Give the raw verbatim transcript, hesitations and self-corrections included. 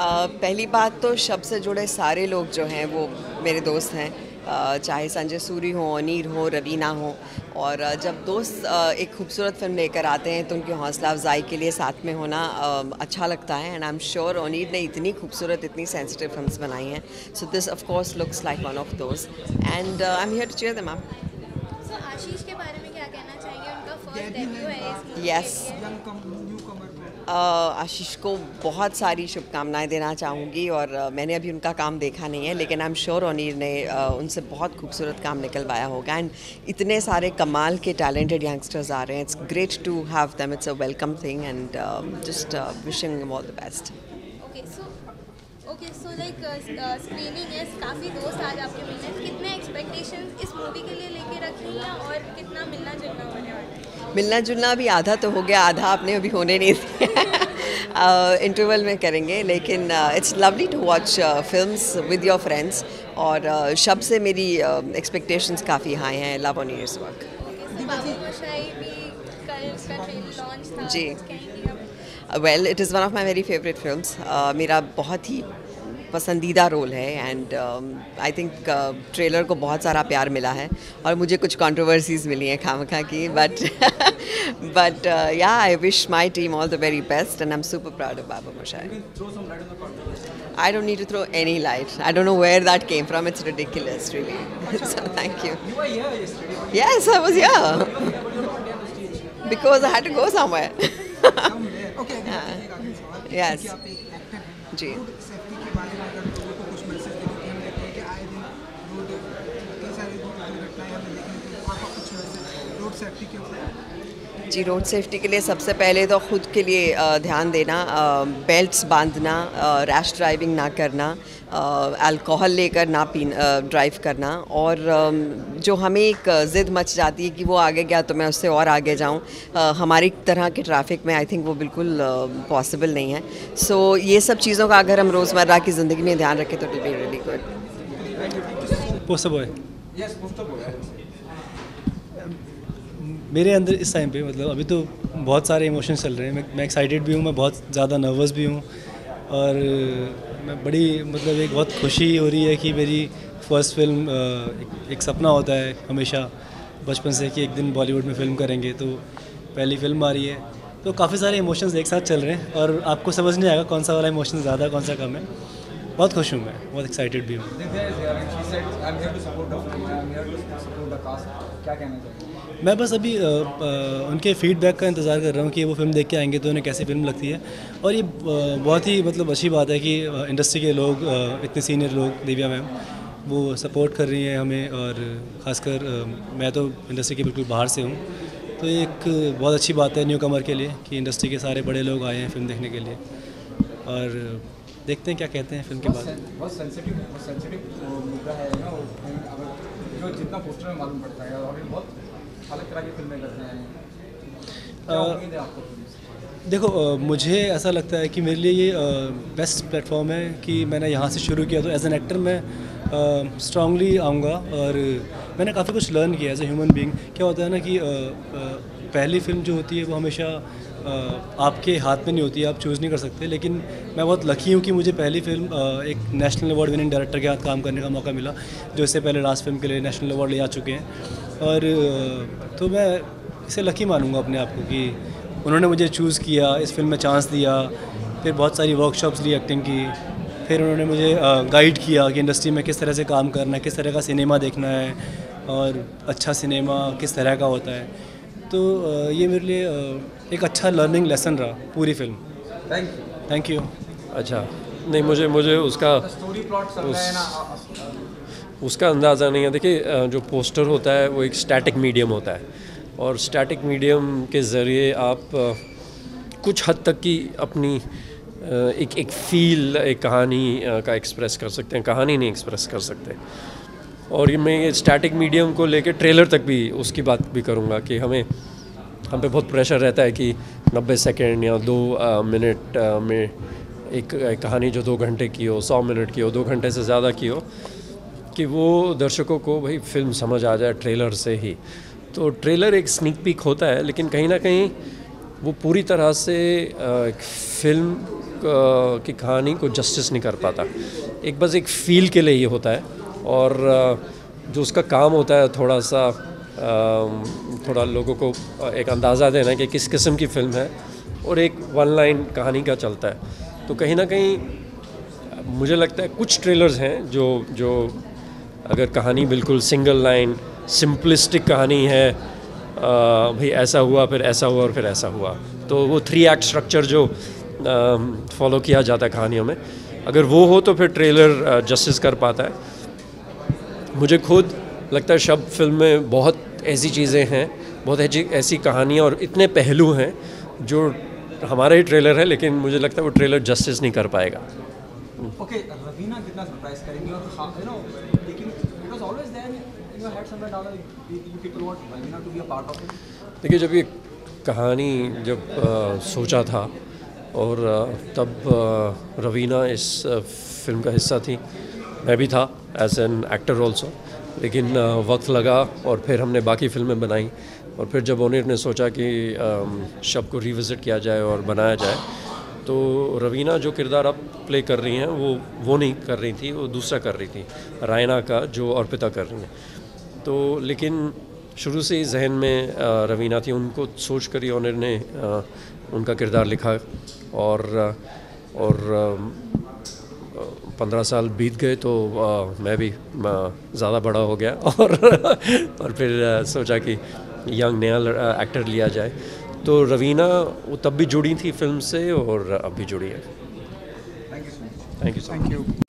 पहली बात तो शब से जुड़े सारे लोग जो हैं वो मेरे दोस्त हैं, uh, चाहे संजय सूरी हो, अनीर हो, रवीना हो। और uh, जब दोस्त uh, एक खूबसूरत फिल्म लेकर आते हैं तो उनकी हौसला अफजाई के लिए साथ में होना uh, अच्छा लगता है। And I am sure Anir ने इतनी खूबसूरत, इतनी सेंसिटिव फिल्म्स बनाई हैं, so this of course looks like one of those and I am here to cheer them up. So Ashish के बारे में क्या कहना चाहिए? उनका फर्स्ट डेब्यू है इस मूवी यस, आशीष को बहुत सारी शुभकामनाएं देना चाहूँगी और uh, मैंने अभी उनका काम देखा नहीं है, लेकिन आई एम श्योर अनीर ने uh, उनसे बहुत खूबसूरत काम निकलवाया होगा। एंड इतने सारे कमाल के टैलेंटेड यंगस्टर्स आ रहे हैं, it's great to have them, it's a welcome thing and just wishing them all the best. Okay so okay so like screening है, काफ़ी दोस्त आज आपके मिलने, कितने एक्सपेक्टेशंस इस मूवी के लिए लेके रखी हैं और कितना मिलना जुलना होने वाला है? मिलना जुलना भी आधा तो हो गया, आधा आपने अभी होने नहीं दिया। इंटरवल में करेंगे, लेकिन it's lovely to watch films with your friends. और uh, शब से मेरी एक्सपेक्टेशंस uh, काफ़ी हाई हैं, लव ऑन ईयर्स वर्क। जी, well it is one of my very favourite films, मेरा बहुत ही पसंदीदा रोल है एंड आई थिंक ट्रेलर को बहुत सारा प्यार मिला है और मुझे कुछ कंट्रोवर्सीज मिली हैं खामखा की, but but yeah I wish my team all the very best and I am super proud of Baba Moshai. I don't need to throw any light. I don't know where that came from. It's ridiculous, really. So thank you. You were here yesterday. Yes, I was here because I had to go somewhere. Okay. Yes. जी। जी, road safety के लिए सबसे पहले तो ख़ुद के लिए अ, ध्यान देना, बेल्ट्स बांधना, रैश ड्राइविंग ना करना, अल्कोहल लेकर ना पी ड्राइव करना। और अम, जो हमें एक ज़िद मच जाती है कि वो आगे गया तो मैं उससे और आगे जाऊं, अ, हमारी तरह के ट्रैफिक में आई थिंक वो बिल्कुल पॉसिबल नहीं है। सो so, ये सब चीज़ों का अगर हम रोज़मर्रा की ज़िंदगी में ध्यान रखें तो it will be really good. Poster boy Yes, poster boy. मेरे अंदर इस टाइम पे, मतलब अभी तो बहुत सारे इमोशंस चल रहे हैं। मैं मैं एक्साइटेड भी हूँ, मैं बहुत ज़्यादा नर्वस भी हूँ और मैं बड़ी, मतलब एक बहुत खुशी हो रही है कि मेरी फर्स्ट फिल्म, एक, एक सपना होता है हमेशा बचपन से कि एक दिन बॉलीवुड में फ़िल्म करेंगे, तो पहली फिल्म आ रही है, तो काफ़ी सारे इमोशंस एक साथ चल रहे हैं और आपको समझ नहीं आएगा कौन सा वाला इमोशन ज़्यादा कौन सा कम है। बहुत खुश हूँ, मैं बहुत एक्साइटेड भी हूँ। Divya is here and she said, I'm here to support the film, I'm here to support the cast. क्या कहना चाहिए? मैं बस अभी आ, आ, उनके फीडबैक का इंतज़ार कर रहा हूँ कि वो फिल्म देख के आएंगे तो उन्हें कैसी फिल्म लगती है। और ये आ, बहुत ही मतलब अच्छी बात है कि इंडस्ट्री के लोग, आ, इतने सीनियर लोग, दिव्या मैम, वो सपोर्ट कर रही हैं हमें। और ख़ासकर मैं तो इंडस्ट्री के बिल्कुल बाहर से हूँ, तो ये एक बहुत अच्छी बात है न्यू कमर के लिए कि इंडस्ट्री के सारे बड़े लोग आए हैं फिल्म देखने के लिए। और देखते हैं क्या कहते हैं फिल्म के बाद। बहुत सेंसिटिव बहुत सेंसिटिव मुद्दा है ना, अगर जो जितना पोस्टर में मालूम पड़ता है और बहुत अलग तरह की फिल्में करते हैं, क्या उम्मीद है आपको? देखो, आ, मुझे ऐसा लगता है कि मेरे लिए ये बेस्ट प्लेटफॉर्म है कि मैंने यहाँ से शुरू किया, तो एज एन एक्टर मैं स्ट्रांगली आऊँगा। और मैंने काफ़ी कुछ लर्न किया एज ए ह्यूमन बीइंग। क्या होता है ना कि आ, आ, पहली फिल्म जो होती है वो हमेशा आ, आपके हाथ में नहीं होती है, आप चूज़ नहीं कर सकते। लेकिन मैं बहुत लकी हूँ कि मुझे पहली फिल्म आ, एक नेशनल अवार्ड विनिंग डायरेक्टर के हाथ काम करने का मौका मिला, जो इससे पहले लास्ट फिल्म के लिए नेशनल अवार्ड ले आ चुके हैं। और आ, तो मैं इसे लकी मानूंगा अपने आप को कि उन्होंने मुझे चूज़ किया, इस फिल्म में चांस दिया, फिर बहुत सारी वर्कशॉप्स ली एक्टिंग की, फिर उन्होंने मुझे गाइड किया कि इंडस्ट्री में किस तरह से काम करना है, किस तरह का सिनेमा देखना है और अच्छा सिनेमा किस तरह का होता है। तो ये मेरे लिए एक अच्छा लर्निंग लेसन रहा पूरी फिल्म। Thank you thank you. अच्छा, नहीं, मुझे मुझे उसका स्टोरी प्लॉट चल रहा है ना, उसका अंदाज़ा नहीं है। देखिए, जो पोस्टर होता है वो एक स्टैटिक मीडियम होता है और स्टैटिक मीडियम के ज़रिए आप कुछ हद तक की अपनी एक एक फील, एक कहानी का एक्सप्रेस कर सकते हैं, कहानी नहीं एक्सप्रेस कर सकते। और ये मैं ये स्टैटिक मीडियम को लेकर ट्रेलर तक भी उसकी बात भी करूँगा कि हमें हम पे बहुत प्रेशर रहता है कि नब्बे सेकेंड या दो आ, मिनट आ, में एक, एक कहानी जो दो घंटे की हो, सौ मिनट की हो, दो घंटे से ज़्यादा की हो, कि वो दर्शकों को भाई फिल्म समझ आ जाए ट्रेलर से ही। तो ट्रेलर एक स्नीक पीक होता है, लेकिन कहीं ना कहीं वो पूरी तरह से एक फ़िल्म uh, की कहानी को जस्टिस नहीं कर पाता। एक बस एक फील के लिए ये होता है, और uh, जो उसका काम होता है थोड़ा सा uh, थोड़ा लोगों को एक अंदाज़ा देना कि किस किस्म की फ़िल्म है, और एक वन लाइन कहानी का चलता है। तो कहीं ना कहीं मुझे लगता है कुछ ट्रेलर्स हैं जो जो अगर कहानी बिल्कुल सिंगल लाइन सिंपलिस्टिक कहानी है, आ, भाई ऐसा हुआ फिर ऐसा हुआ और फिर ऐसा हुआ, तो वो थ्री एक्ट स्ट्रक्चर जो फॉलो किया जाता है कहानियों में, अगर वो हो तो फिर ट्रेलर जस्टिस कर पाता है। मुझे खुद लगता है शब फिल्म में बहुत ऐसी चीज़ें हैं, बहुत ऐसी ऐसी कहानियाँ और इतने पहलू हैं जो हमारा ही ट्रेलर है, लेकिन मुझे लगता है वो ट्रेलर जस्टिस नहीं कर पाएगा। ओके, रवीना कितना सरप्राइज करेंगी, और यू नो लेकिन it was always there in your head somewhere down you people want Raveena to be a part of it. देखिए, जब ये कहानी जब आ, सोचा था और आ, तब आ, रवीना इस आ, फिल्म का हिस्सा थी, मैं भी था एज एन एक्टर ऑल्सो, लेकिन आ, वक्त लगा और फिर हमने बाकी फिल्में बनाई, और फिर जब ओनर ने सोचा कि शब को रिविज़िट किया जाए और बनाया जाए, तो रवीना जो किरदार अब प्ले कर रही हैं वो वो नहीं कर रही थी, वो दूसरा कर रही थी, रायना का जो अर्पिता कर रही हैं। तो लेकिन शुरू से ही जहन में आ, रवीना थी, उनको सोच कर ही ओनर ने आ, उनका किरदार लिखा, और और पंद्रह साल बीत गए तो आ, मैं भी ज़्यादा बड़ा हो गया और और फिर आ, सोचा कि यंग नया एक्टर लिया जाए। तो रवीना वो तब भी जुड़ी थी फिल्म से और अब भी जुड़ी है। Thank you so much. Thank you so much.